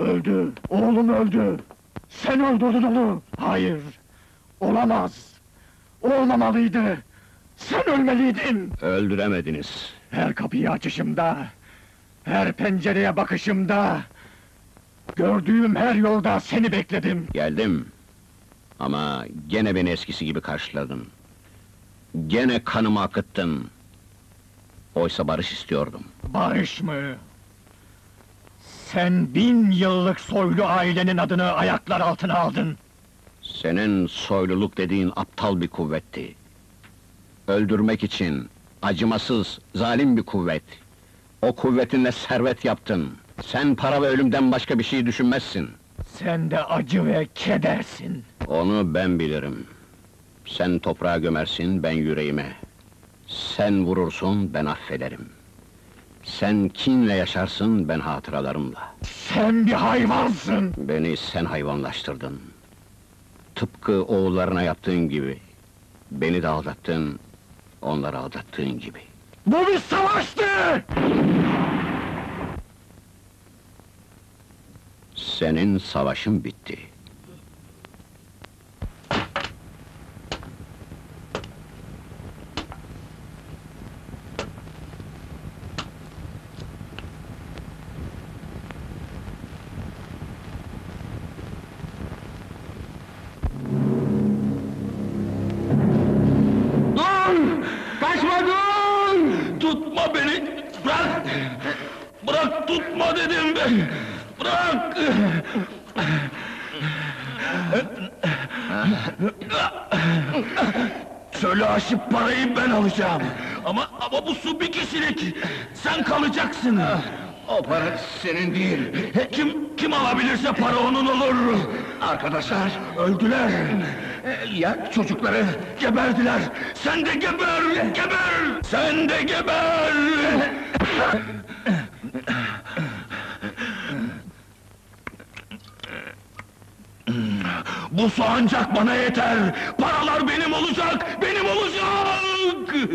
Öldü, oğlum öldü! Sen öldürdün onu! Hayır! Olamaz! Olmamalıydı! Sen ölmeliydin! Öldüremediniz. Her kapıyı açışımda, her pencereye bakışımda, gördüğüm her yolda seni bekledim! Geldim. Ama gene beni eskisi gibi karşıladın. Gene kanımı akıttın. Oysa barış istiyordum. Barış mı? Sen 1000 yıllık soylu ailenin adını ayaklar altına aldın! Senin soyluluk dediğin aptal bir kuvvetti. Öldürmek için, acımasız, zalim bir kuvvet. O kuvvetinle servet yaptın. Sen para ve ölümden başka bir şey düşünmezsin. Sen de acı ve kedersin! Onu ben bilirim. Sen toprağa gömersin, ben yüreğime. Sen vurursun, ben affederim. Sen kinle yaşarsın, ben hatıralarımla. Sen bir hayvansın! Beni sen hayvanlaştırdın. Tıpkı oğullarına yaptığın gibi. Beni de aldattın, onları aldattığın gibi. Bu bir savaştı! Senin savaşın bitti. Dur! Kaçma dur! Tutma beni! Bırak! Bırak, tutma dedim ben! Bırak! Çölü aşıp parayı ben alacağım! Ama bu su bir kişilik! Sen kalacaksın! O para senin değil. Kim alabilirse para onun olur! Arkadaşlar, Öldüler! ya çocukları? Geberdiler! Sen de geber! Geber! Sen de geber! Bu su ancak bana yeter! Paralar benim olacak! Benim olacak!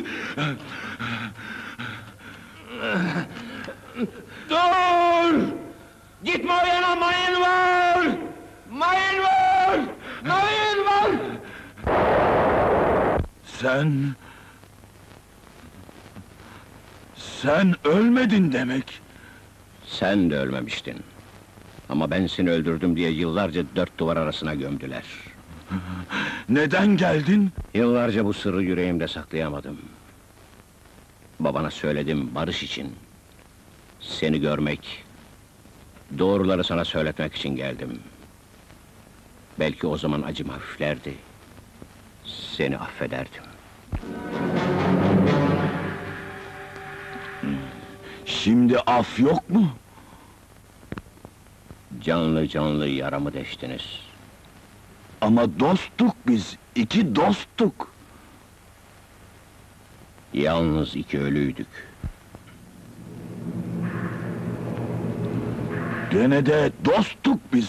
Dur! Gitme o yana, mayın var! Mayın var! Mayın var! Sen ölmedin demek! Sen de ölmemiştin. Ama ben seni öldürdüm diye yıllarca dört duvar arasına gömdüler. Neden geldin? Yıllarca bu sırrı yüreğimde saklayamadım. Babana söyledim, barış için. Seni görmek, doğruları sana söyletmek için geldim. Belki o zaman acım hafiflerdi. Seni affederdim. Şimdi af yok mu? Canlı canlı yaramı deştiniz. Ama dosttuk biz, iki dosttuk! Yalnız iki ölüydük. Gene de dosttuk biz!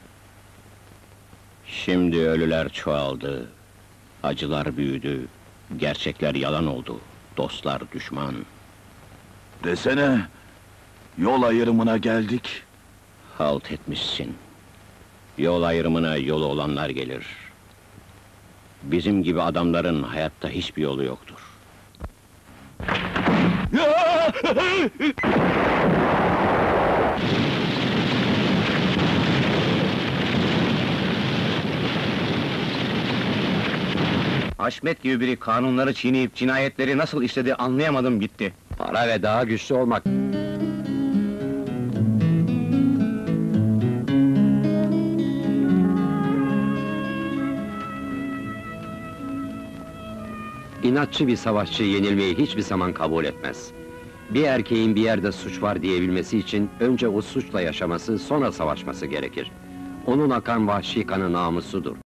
Şimdi ölüler çoğaldı. Acılar büyüdü. Gerçekler yalan oldu. Dostlar düşman. Desene, yol ayrımına geldik. Halt etmişsin. Yol ayrımına yolu olanlar gelir. Bizim gibi adamların hayatta hiçbir yolu yoktur. Haşmet gibi biri kanunları çiğneyip cinayetleri nasıl işledi anlayamadım gitti. Para ve daha güçlü olmak. İnatçı bir savaşçı yenilmeyi hiçbir zaman kabul etmez. Bir erkeğin bir yerde suç var diyebilmesi için önce o suçla yaşaması, sonra savaşması gerekir. Onun akan vahşi kanı namusudur.